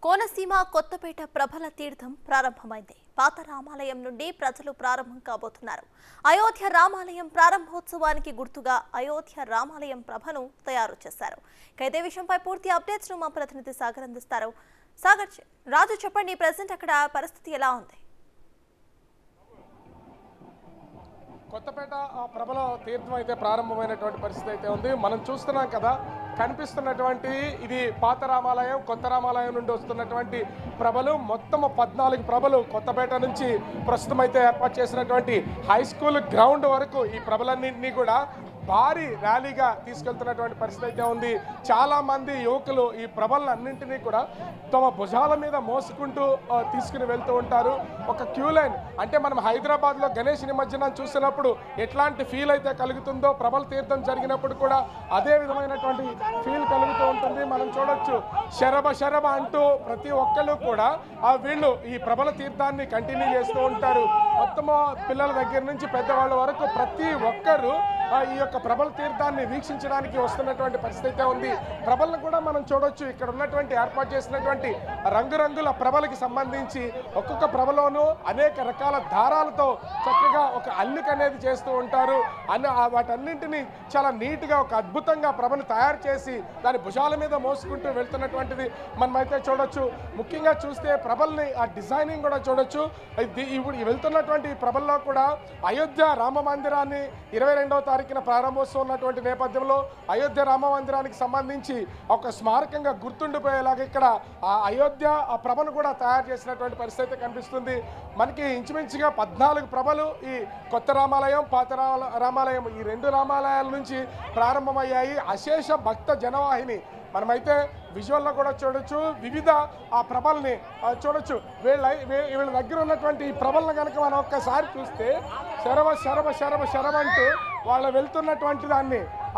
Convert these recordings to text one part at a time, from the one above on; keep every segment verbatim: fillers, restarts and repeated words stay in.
కోనసీమ కొత్తపేట ప్రభల తీర్థం ప్రారంభమైంది. పాత రామాలయం నుండి ప్రజలు ప్రారంభం కాబోతున్నారు. అయోధ్య రామాలయం ప్రారంభోత్సవానికి గుర్తుగా అయోధ్య రామాలయం ప్రభను తయారు చేశారు. ఇదే విషయంపై పూర్తి అప్డేట్స్ ను మా ప్రతినిధి సాగర్ అందిస్తారు. సాగర్ రాజు చెప్పండి, ప్రెజెంట్ అక్కడ పరిస్థితి ఎలా ఉంది? కొత్తపేట ప్రభల తీర్థం అయితే ప్రారంభమైనటువంటి పరిస్థితి అయితే ఉంది. మనం చూస్తున్నాం కదా, కనిపిస్తున్నటువంటి ఇది పాత రామాలయం, కొత్త రామాలయం నుండి వస్తున్నటువంటి ప్రభలు. మొత్తం పద్నాలుగు ప్రభలు కొత్తపేట నుంచి ప్రస్తుతం అయితే ఏర్పాటు చేసినటువంటి హై స్కూల్ గ్రౌండ్ వరకు ఈ ప్రభలన్నింటినీ కూడా భారీ ర్యాలీగా తీసుకెళ్తున్నటువంటి పరిస్థితి అయితే ఉంది. చాలా మంది యువకులు ఈ ప్రభలన్నింటినీ కూడా తమ భుజాల మీద మోసుకుంటూ తీసుకుని వెళ్తూ ఉంటారు. ఒక క్యూ లైన్ అంటే మనం హైదరాబాద్లో గణేష్ నిమజ్జనం చూసినప్పుడు ఎట్లాంటి ఫీల్ అయితే కలుగుతుందో ప్రభల తీర్థం జరిగినప్పుడు కూడా అదే విధమైనటువంటి ఫీల్ కలుగుతూ ఉంటుంది. మనం చూడొచ్చు, శరభ శరభ అంటూ ప్రతి ఒక్కళ్ళు కూడా ఆ వీళ్ళు ఈ ప్రభల తీర్థాన్ని కంటిన్యూ చేస్తూ ఉంటారు. మొత్తము పిల్లల దగ్గర నుంచి పెద్దవాళ్ళ వరకు ప్రతి ఒక్కరు ఈ యొక్క ప్రభల తీర్థాన్ని వీక్షించడానికి వస్తున్నటువంటి పరిస్థితి అయితే ఉంది. ప్రభలను కూడా మనం చూడొచ్చు. ఇక్కడ ఉన్నటువంటి ఏర్పాటు చేసినటువంటి రంగురంగుల ప్రభలకి సంబంధించి ఒక్కొక్క ప్రభలోనూ అనేక రకాల దారాలతో చక్కగా ఒక అల్లిక అనేది చేస్తూ ఉంటారు. అన్ని వాటన్నింటినీ చాలా నీట్గా ఒక అద్భుతంగా ప్రభను తయారు చేసి దాని భుజాల మీద మోసుకుంటూ వెళ్తున్నటువంటిది మనమైతే చూడొచ్చు. ముఖ్యంగా చూస్తే ప్రభల్ని ఆ డిజైనింగ్ కూడా చూడొచ్చు. ఇప్పుడు వెళ్తున్నటువంటి ప్రభల్లో కూడా అయోధ్య రామ మందిరాన్ని ఇరవై రెండవ తారీఖున ప్రారంభోత్సవం ఉన్నటువంటి నేపథ్యంలో అయోధ్య రామ మందిరానికి సంబంధించి ఒక స్మారకంగా గుర్తుండిపోయేలాగా ఇక్కడ ఆ అయోధ్య ఆ ప్రభను కూడా తయారు చేసినటువంటి పరిస్థితి కనిపిస్తుంది. మనకి ఇంచుమించుగా పద్నాలుగు ప్రభలు ఈ కొత్త రామాలయం, పాత రామాలయం ఈ రెండు రామాలయాల నుంచి ప్రారంభమయ్యాయి. అశేష భక్త జనవాహిని మనమైతే విజువల్లో కూడా చూడొచ్చు. వివిధ ఆ ప్రభల్ని చూడొచ్చు. వీళ్ళ వీళ్ళ దగ్గర ఉన్నటువంటి ఈ ప్రభలను కనుక మనం ఒక్కసారి చూస్తే శరభ శరభ శరభ శరభ అంటూ వాళ్ళు వెళ్తున్నటువంటి దాన్ని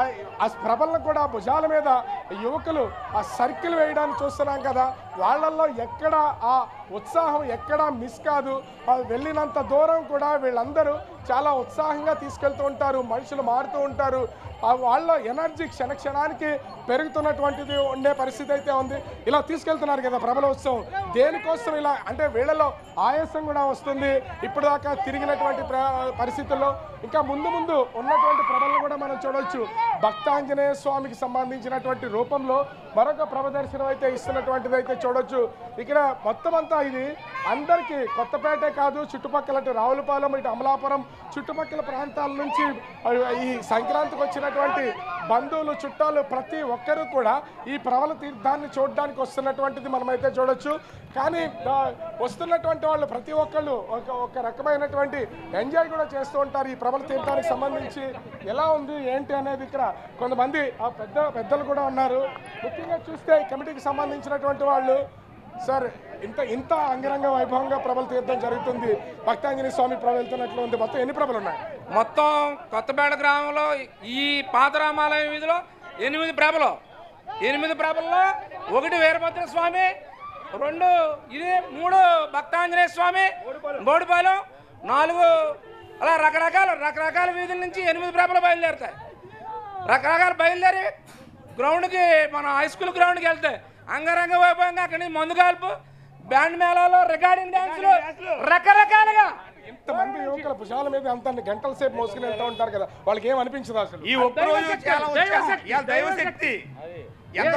ఆ ప్రభలను కూడా భుజాల మీద యువకులు ఆ సర్కిల్ వేయడానికి చూస్తున్నాం కదా. వాళ్ళల్లో ఎక్కడ ఆ ఉత్సాహం ఎక్కడా మిస్ కాదు. వెళ్ళినంత దూరం కూడా వీళ్ళందరూ చాలా ఉత్సాహంగా తీసుకెళ్తూ ఉంటారు. మనుషులు మారుతూ ఉంటారు. వాళ్ళ ఎనర్జీ క్షణ క్షణానికి పెరుగుతున్నటువంటిది ఉండే పరిస్థితి అయితే ఉంది. ఇలా తీసుకెళ్తున్నారు కదా ప్రభల ఉత్సవం. దేనికోసం ఇలా అంటే వీళ్ళలో ఆయాసం కూడా వస్తుంది. ఇప్పుడు దాకా తిరిగినటువంటి పరిస్థితుల్లో ఇంకా ముందు ముందు ఉన్నటువంటి ప్రభలను కూడా మనం చూడవచ్చు. భక్తాంజనేయ స్వామికి సంబంధించినటువంటి రూపంలో మరొక ప్రభ దర్శనం అయితే ఇస్తున్నటువంటిది అయితే చూడొచ్చు. ఇక్కడ మొత్తం అంతా ఇది అందరికీ కొత్తపేటే కాదు, చుట్టుపక్కల ఇటు రావులపాలెం, ఇటు అమలాపురం చుట్టుపక్కల ప్రాంతాల నుంచి ఈ సంక్రాంతికి వచ్చినటువంటి బంధువులు, చుట్టాలు ప్రతి ఒక్కరూ కూడా ఈ ప్రభల తీర్థాన్ని చూడడానికి వస్తున్నటువంటిది మనమైతే చూడొచ్చు. కానీ వస్తున్నటువంటి వాళ్ళు ప్రతి ఒక్కళ్ళు ఒక ఒక రకమైనటువంటి ఎంజాయ్ కూడా చేస్తూ ఉంటారు. ఈ ప్రభల తీర్థానికి సంబంధించి ఎలా ఉంది ఏంటి అనేది ఇక్కడ కొంతమంది ఆ పెద్ద పెద్దలు కూడా ఉన్నారు. ముఖ్యంగా చూస్తే ఈ కమిటీకి సంబంధించినటువంటి వాళ్ళు, సార్ ఇంత ఇంత అంగరంగ వైభవంగా ప్రభల తీర్థం జరుగుతుంది, భక్తాంజనేయ స్వామి ప్రభ వెళ్తున్నట్లు ఉంది. మొత్తం ఎన్ని ప్రభలు ఉన్నాయి? మొత్తం కొత్తపేట గ్రామంలో ఈ పాత రామాలయం వీధిలో ఎనిమిది ప్రభలు. ఎనిమిది ప్రభల్లో ఒకటి వీరభద్ర స్వామి, రెండు ఇది మూడు భక్తాంజనేయ స్వామి, బోడిపాలెం, నాలుగు అలా రకరకాల రకరకాల వీధుల నుంచి ఎనిమిది ప్రభలు బయలుదేరుతాయి. రకరకాల బయలుదేరి గ్రౌండ్కి మన హై స్కూల్ గ్రౌండ్కి వెళ్తాయి. అంగరంగ వైభవంగా అక్కడి నుంచి మందు కాల్పు, బ్యాండ్ మేళాలు, రికార్డింగ్ డ్యాన్సులు రకరకాలుగా ఇంతమంది యువకుల భుజాల మీద అంత గంటల సేపు మోసుకుని వెళ్తూ ఉంటారు కదా, వాళ్ళకి ఏం అనిపించదు అసలు? ఈ ఒక్క రోజు చాలా దైవశక్తి ఎంత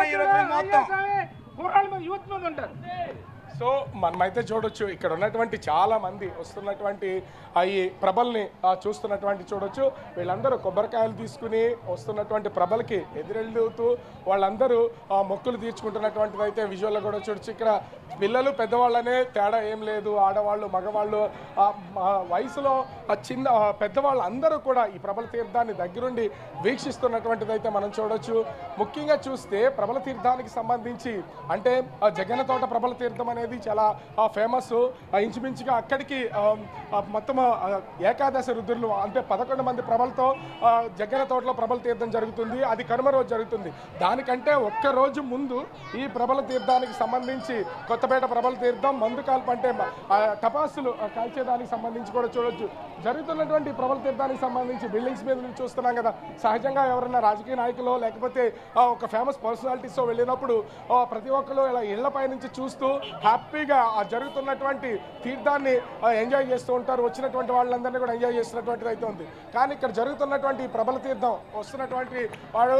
యూత్ మీద ఉంటారు. సో మనమైతే చూడొచ్చు, ఇక్కడ ఉన్నటువంటి చాలా మంది వస్తున్నటువంటి ఈ ప్రభల్ని చూస్తున్నటువంటి చూడొచ్చు. వీళ్ళందరూ కొబ్బరికాయలు తీసుకుని వస్తున్నటువంటి ప్రభలకి ఎదురెళ్తూ వాళ్ళందరూ మొక్కులు తీర్చుకుంటున్నటువంటిది అయితే విజువల్లో కూడా చూడొచ్చు. ఇక్కడ పిల్లలు పెద్దవాళ్ళనే తేడా ఏం లేదు, ఆడవాళ్ళు మగవాళ్ళు వయసులో చిన్న పెద్దవాళ్ళు అందరూ కూడా ఈ ప్రభల తీర్థాన్ని దగ్గరుండి వీక్షిస్తున్నటువంటిది అయితే మనం చూడొచ్చు. ముఖ్యంగా చూస్తే ప్రభల తీర్థానికి సంబంధించి అంటే జగన్న తోట ప్రభల తీర్థం అనేది అనేది చాలా ఫేమస్. ఇంచుమించుగా అక్కడికి మొత్తం ఏకాదశి రుద్రులు అంటే పదకొండు మంది ప్రభలతో జగ్గన తోటలో ప్రభల తీర్థం జరుగుతుంది. అది కనుమ రోజు జరుగుతుంది. దానికంటే ఒక్క రోజు ముందు ఈ ప్రభల తీర్థానికి సంబంధించి కొత్తపేట ప్రభల తీర్థం మందు కాల్పు అంటే టపాసులు కాల్చేదానికి సంబంధించి కూడా చూడొచ్చు. జరుగుతున్నటువంటి ప్రభల తీర్థానికి సంబంధించి బిల్డింగ్స్ మీద నుంచి చూస్తున్నాం కదా. సహజంగా ఎవరైనా రాజకీయ నాయకులు లేకపోతే ఒక ఫేమస్ పర్సనాలిటీస్తో వెళ్ళినప్పుడు ప్రతి ఒక్కరు ఇలా ఇళ్లపై నుంచి చూస్తూ హ్యాపీగా జరుగుతున్నటువంటి తీర్థాన్ని ఎంజాయ్ చేస్తూ ఉంటారు. వచ్చినటువంటి వాళ్ళందరినీ కూడా ఎంజాయ్ చేస్తున్నటువంటిది అయితే ఉంది. కానీ ఇక్కడ జరుగుతున్నటువంటి ప్రభల తీర్థం వస్తున్నటువంటి వాడు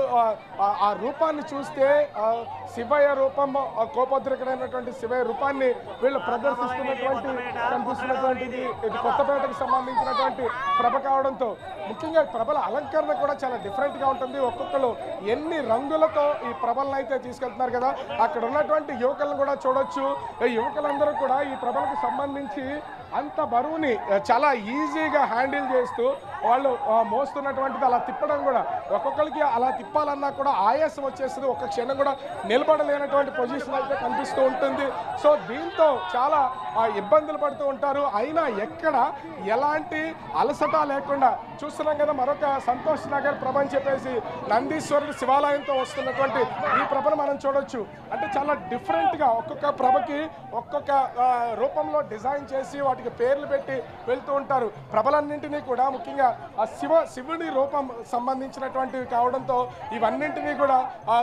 ఆ రూపాన్ని చూస్తే శివయ్య రూపం కోపోద్రికమైనటువంటి శివయ్య రూపాన్ని వీళ్ళు ప్రదర్శిస్తున్నటువంటి కనిపిస్తున్నటువంటిది ఇది కొత్తపేటకు సంబంధించినటువంటి ప్రభ కావడంతో ముఖ్యంగా ప్రభల అలంకరణ కూడా చాలా డిఫరెంట్గా ఉంటుంది. ఒక్కొక్కరు ఎన్ని రంగులతో ఈ ప్రభలను అయితే తీసుకెళ్తున్నారు కదా. అక్కడ ఉన్నటువంటి యువకులను కూడా చూడొచ్చు. యువకులందరూ కూడా ఈ ప్రభలకు సంబంధించి అంత బరువుని చాలా ఈజీగా హ్యాండిల్ చేస్తూ వాళ్ళు మోస్తున్నటువంటిది అలా తిప్పడం కూడా ఒక్కొక్కరికి అలా తిప్పాలన్నా కూడా ఆయాసం వచ్చేస్తుంది. ఒక్క క్షణం కూడా నిలబడలేనటువంటి పొజిషన్ అయితే కనిపిస్తూ ఉంటుంది. సో దీంతో చాలా ఇబ్బందులు పడుతూ ఉంటారు. అయినా ఎక్కడ ఎలాంటి అలసట లేకుండా చూస్తున్నాం కదా. మరొక సంతోష్ నగర్ ప్రభ అని చెప్పేసి నందీశ్వరుడు శివాలయంతో వస్తున్నటువంటి ఈ ప్రభను మనం చూడొచ్చు. అంటే చాలా డిఫరెంట్గా ఒక్కొక్క ప్రభకి ఒక్కొక్క రూపంలో డిజైన్ చేసి వాటికి పేర్లు పెట్టి వెళ్తూ ఉంటారు. ప్రభలన్నింటినీ కూడా ముఖ్యంగా ఆ శివ శివుడి రూపం సంబంధించినటువంటివి కావడంతో ఇవన్నింటినీ కూడా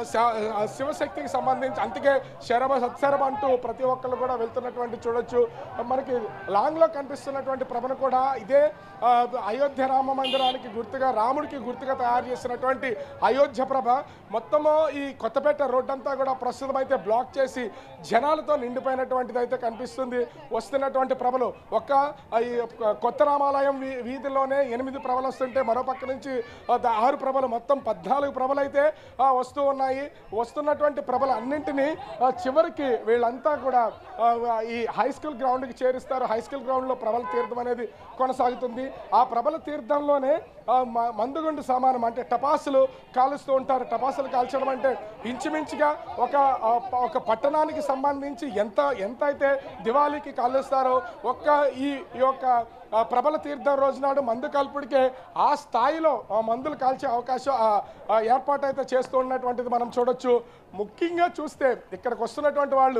శివశక్తికి సంబంధించి అందుకే శరభ సత్సరభ అంటూ ప్రతి ఒక్కరు కూడా వెళ్తున్నటువంటి చూడొచ్చు. మనకి లాంగ్లో కనిపిస్తున్నటువంటి ప్రభను కూడా ఇదే అయోధ్య రామ మందిరానికి గుర్తుగా రాముడికి గుర్తుగా తయారు చేసినటువంటి అయోధ్య ప్రభ. మొత్తము ఈ కొత్తపేట రోడ్ అంతా కూడా ప్రస్తుతం అయితే బ్లాక్ చేసి జనాలతో నిండిపోయినటువంటిది అయితే కనిపిస్తుంది. వస్తున్నటువంటి ప్రభలు ఒక్క ఈ కొత్త రామాలయం వీధిలోనే ఎనిమిది ప్రభలు వస్తుంటే మరో పక్క నుంచి ఆరు ప్రభలు మొత్తం పద్నాలుగు ప్రభలు అయితే వస్తూ ఉన్నాయి. వస్తున్నటువంటి ప్రభలు అన్నింటినీ చివరికి వీళ్ళంతా కూడా ఈ హై స్కూల్ గ్రౌండ్కి చేరుస్తారు. హై స్కూల్ గ్రౌండ్లో ప్రభల తీర్థం అనేది కొనసాగుతుంది. ఆ ప్రభల తీర్థంలోనే మందుగుండు సామానం అంటే టపాసులు కాలుస్తూ ఉంటారు. టపాసులు కాల్చడం అంటే ఇంచుమించుగా ఒక ఒక పట్టణానికి సంబంధించి ఎంత ఎంత అయితే దివాళీకి కాలుస్తారో ఒక్క ఈ యొక్క ప్రభల తీర్థం రోజునాడు మందు కల్పుడికే ఆ స్థాయిలో మందులు కాల్చే అవకాశం ఏర్పాటు అయితే చేస్తూ ఉన్నటువంటిది మనం చూడొచ్చు. ముఖ్యంగా చూస్తే ఇక్కడికి వస్తున్నటువంటి వాళ్ళు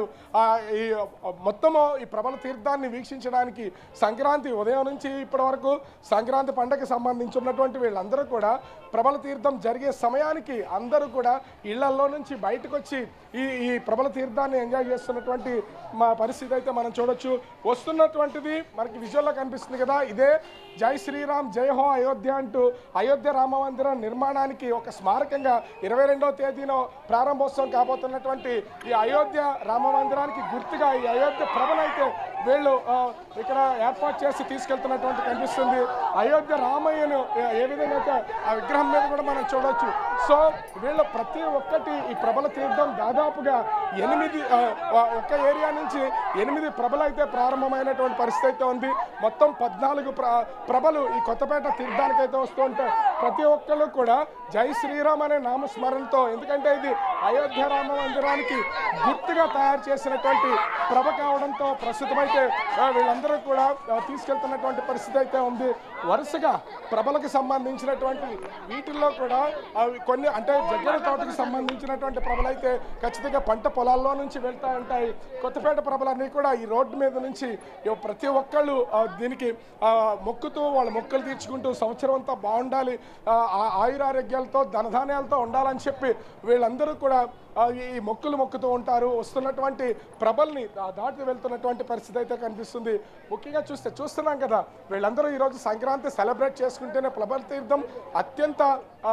ఈ మొత్తము ఈ ప్రభల తీర్థాన్ని వీక్షించడానికి సంక్రాంతి ఉదయం నుంచి ఇప్పటి వరకు సంక్రాంతి పండగకి సంబంధించి ఉన్నటువంటి వీళ్ళందరూ కూడా ప్రభల తీర్థం జరిగే సమయానికి అందరూ కూడా ఇళ్లల్లో నుంచి బయటకు వచ్చి ఈ ఈ ప్రభల తీర్థాన్ని ఎంజాయ్ చేస్తున్నటువంటి మా పరిస్థితి అయితే మనం చూడొచ్చు. వస్తున్నటువంటిది మనకి విజువల్లో కనిపిస్తుంది కదా. ఇదే జై శ్రీరామ్ జై హో అయోధ్య అంటూ అయోధ్య రామ మందిరం నిర్మాణానికి ఒక స్మారకంగా ఇరవై రెండవ తేదీన ప్రారంభోత్సవం కాబోతున్నటువంటి ఈ అయోధ్య రామ మందిరానికి గుర్తుగా ఈ అయోధ్య ప్రభనైతే వీళ్ళు ఇక్కడ ఏర్పాటు చేసి తీసుకెళ్తున్నటువంటి కనిపిస్తుంది. అయోధ్య రామయ్యను ఏ విధంగా అయితే ఆ విగ్రహం మీద కూడా మనం చూడవచ్చు. సో వీళ్ళు ప్రతి ఒక్కటి ఈ ప్రభల తీర్థం దాదాపుగా ఎనిమిది ఒక ఏరియా నుంచి ఎనిమిది ప్రభలు అయితే ప్రారంభమైనటువంటి పరిస్థితి అయితే ఉంది. మొత్తం పద్నాలుగు ప్ర ప్రభలు ఈ కొత్తపేట తీర్థానికి అయితే వస్తూ ఉంటాయి. ప్రతి ఒక్కళ్ళు కూడా జై శ్రీరామ్ అనే నామస్మరణతో, ఎందుకంటే ఇది అయోధ్య రామ మందిరానికి గుర్తుగా తయారు చేసినటువంటి ప్రభ కావడంతో ప్రస్తుతమైతే వీళ్ళందరూ కూడా తీసుకెళ్తున్నటువంటి పరిస్థితి అయితే ఉంది. వరుసగా ప్రభలకు సంబంధించినటువంటి వీటిల్లో కూడా కొన్ని అంటే జగ్గన తోటకి సంబంధించినటువంటి ప్రభలు అయితే ఖచ్చితంగా పంట పొలాల్లో నుంచి వెళ్తూ ఉంటాయి. కొత్తపేట ప్రభలన్నీ కూడా ఈ రోడ్డు మీద నుంచి ప్రతి ఒక్కళ్ళు దీనికి మొక్కుతూ వాళ్ళ మొక్కలు తీర్చుకుంటూ సంవత్సరం అంతా బాగుండాలి, ఆయురారోగ్యాలతో ధనధాన్యాలతో ఉండాలని చెప్పి వీళ్ళందరూ కూడా ఈ మొక్కులు మొక్కుతూ ఉంటారు. వస్తున్నటువంటి ప్రభల్ని దాటి వెళ్తున్నటువంటి పరిస్థితి అయితే కనిపిస్తుంది. ముఖ్యంగా చూస్తే చూస్తున్నాం కదా, వీళ్ళందరూ ఈరోజు సంక్రాంతి సెలబ్రేట్ చేసుకుంటేనే ప్రభల తీర్థం అత్యంత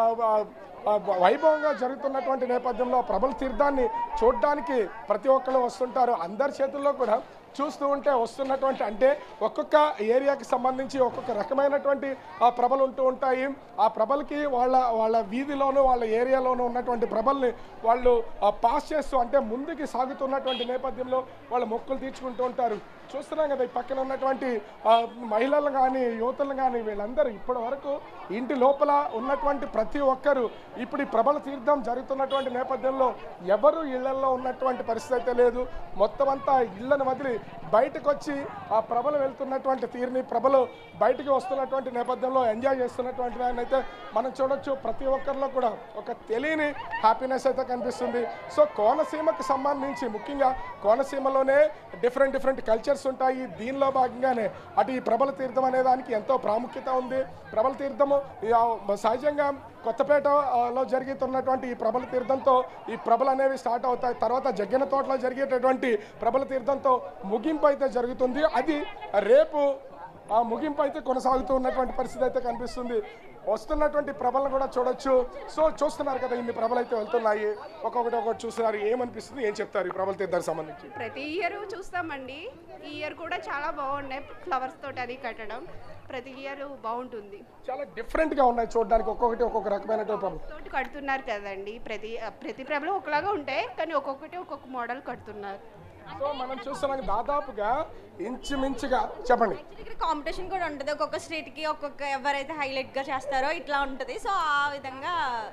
వైభవంగా జరుగుతున్నటువంటి నేపథ్యంలో ప్రభల తీర్థాన్ని చూడడానికి ప్రతి ఒక్కరు వస్తుంటారు. అందరి చేతుల్లో కూడా చూస్తూ ఉంటే వస్తున్నటువంటి అంటే ఒక్కొక్క ఏరియాకి సంబంధించి ఒక్కొక్క రకమైనటువంటి ఆ ప్రభలు ఉంటూ ఉంటాయి. ఆ ప్రభలకి వాళ్ళ వాళ్ళ వీధిలోనూ వాళ్ళ ఏరియాలోనూ ఉన్నటువంటి ప్రభల్ని వాళ్ళు పాస్ చేస్తూ అంటే ముందుకి సాగుతున్నటువంటి నేపథ్యంలో వాళ్ళ మొక్కులు తీర్చుకుంటూ ఉంటారు. చూస్తున్నాం కదా ఈ పక్కన ఉన్నటువంటి మహిళలు కానీ యువతలు కానీ వీళ్ళందరూ ఇప్పటి వరకు ఇంటి లోపల ఉన్నటువంటి ప్రతి ఒక్కరు ఇప్పుడు ఈ ప్రభల తీర్థం జరుగుతున్నటువంటి నేపథ్యంలో ఎవరు ఇళ్లలో ఉన్నటువంటి పరిస్థితి అయితే లేదు. మొత్తం అంతా ఇళ్లను వదిలి బయటకు వచ్చి ఆ ప్రభలు వెళ్తున్నటువంటి తీరుని ప్రభలు బయటికి వస్తున్నటువంటి నేపథ్యంలో ఎంజాయ్ చేస్తున్నటువంటి దాన్ని అయితే మనం చూడొచ్చు. ప్రతి ఒక్కరిలో కూడా ఒక తెలియని హ్యాపీనెస్ అయితే కనిపిస్తుంది. సో కోనసీమకు సంబంధించి ముఖ్యంగా కోనసీమలోనే డిఫరెంట్ డిఫరెంట్ కల్చర్స్ ఉంటాయి. దీనిలో భాగంగానే అటు ఈ ప్రభల తీర్థం అనే దానికి ఎంతో ప్రాముఖ్యత ఉంది. ప్రభల తీర్థము సహజంగా కొత్తపేటలో జరుగుతున్నటువంటి ఈ ప్రభల తీర్థంతో ఈ ప్రభలు అనేవి స్టార్ట్ అవుతాయి. తర్వాత జగ్గన తోటలో జరిగేటటువంటి ప్రభల తీర్థంతో ముగింపు అయితే జరుగుతుంది. అది రేపు ఆ ముగింపు అయితే కొనసాగుతూ ఉన్నటువంటి పరిస్థితి అయితే కనిపిస్తుంది. వస్తున్నటువంటి ప్రభలను కూడా చూడొచ్చు. సో చూస్తున్నారు కదా ఇన్ని ప్రభలు అయితే వెళ్తున్నాయి. ఒక్కొక్కటి ఒక్కొక్కటి చూస్తున్నారు. ఏమనిపిస్తుంది, ఏం చెప్తారు ఈ ప్రభల తీర్థానికి సంబంధించి? ప్రతి ఇయర్ చూస్తామండి. ఈ ఇయర్ కూడా చాలా బాగున్నాయి. ఫ్లవర్స్ తోటి అది కట్టడం ప్రతి ఇయర్ బాగుంటుంది. చాలా డిఫరెంట్ గా ఉన్నాయి చూడడానికి. ఒక్కొక్కటి ఒక్కొక్క రకమైనటువంటి ప్రభలు తోటి కడుతున్నారు కదండి. ప్రతి ప్రతి ప్రభలు ఒకలాగా ఉంటాయి కానీ ఒక్కొక్కటి ఒక్కొక్క మోడల్ కడుతున్నారు. సో మనం చూస్తున్నాం దాదాపుగా ఇంచుమించుగా చెప్పండి. ఇక్కడ కాంపిటీషన్ కూడా ఉంటుంది. ఒక్కొక్క స్ట్రీట్కి ఒక్కొక్క ఎవరైతే హైలైట్గా చేస్తారో ఇట్లా ఉంటుంది. సో ఆ విధంగా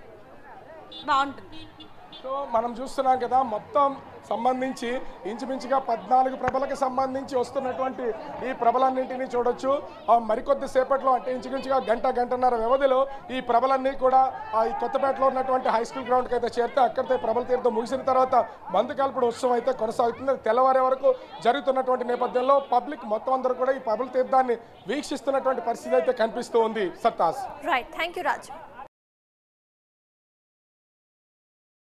బాగుంటుంది. సో మనం చూస్తున్నాం కదా మొత్తం సంబంధించి ఇంచుమించుగా పద్నాలుగు ప్రభలకు సంబంధించి వస్తున్నటువంటి ఈ ప్రభలన్నింటినీ చూడొచ్చు. మరికొద్ది సేపట్లో అంటే ఇంచుమించుగా గంట గంటన్నర వ్యవధిలో ఈ ప్రభలన్నీ కూడా ఈ కొత్తపేటలో ఉన్నటువంటి హై స్కూల్ గ్రౌండ్కి అయితే చేరితే అక్కడితే ప్రభల తీర్థం ముగిసిన తర్వాత మందు కల్పడ ఉత్సవం అయితే కొనసాగుతుంది. తెల్లవారే వరకు జరుగుతున్నటువంటి నేపథ్యంలో పబ్లిక్ మొత్తం అందరూ కూడా ఈ ప్రభల తీర్థాన్ని వీక్షిస్తున్నటువంటి పరిస్థితి అయితే కనిపిస్తూ ఉంది. సత్తాస్ రైట్, థ్యాంక్ యూ రాజు.